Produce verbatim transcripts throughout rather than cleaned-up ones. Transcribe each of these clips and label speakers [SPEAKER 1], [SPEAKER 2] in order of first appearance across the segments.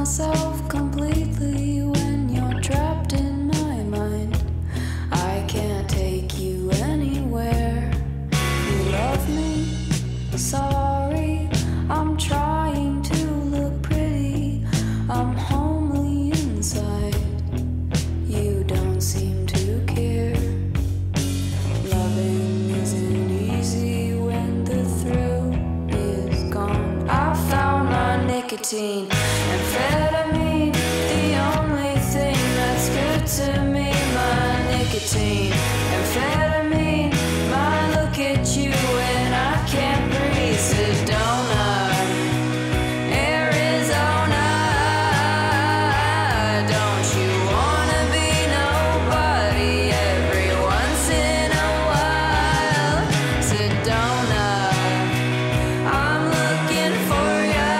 [SPEAKER 1] myself completely when you're trapped in my mind. I can't take you anywhere. You love me, sorry. I'm trying to look pretty. I'm homely inside. You don't seem to care. Loving isn't easy when the thrill is gone. I found my nicotine, amphetamine, the only thing that's good to me. My nicotine, amphetamine, my look at you when I can't breathe. Sedona, Arizona, don't you wanna be nobody every once in a while? Sedona, I'm looking for ya.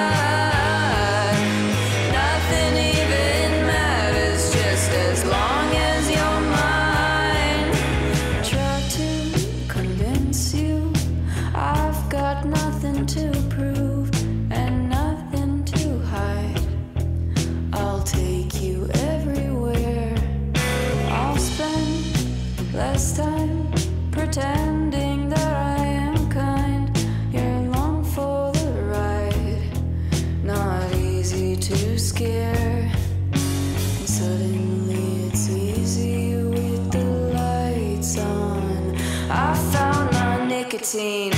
[SPEAKER 1] Nothing even matters just as long as you're mine. Try to convince you I've got nothing to prove and nothing to hide. I'll take you everywhere. I'll spend less time pretending that I am kind. You're along for the ride, not easy to scare. And suddenly it's easy with the lights on. I found my nicotine,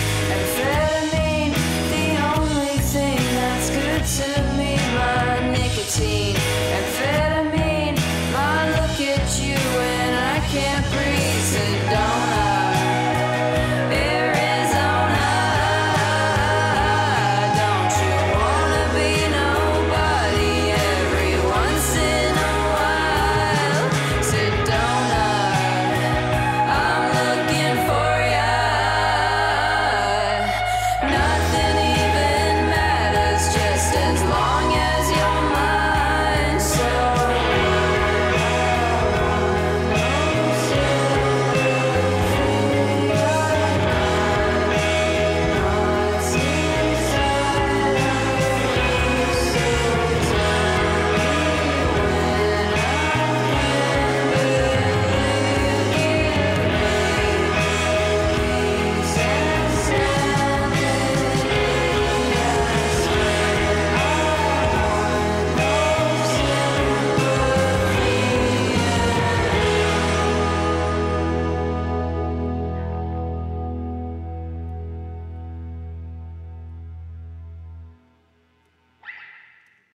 [SPEAKER 1] amphetamine, the only thing that's good to me. My nicotine,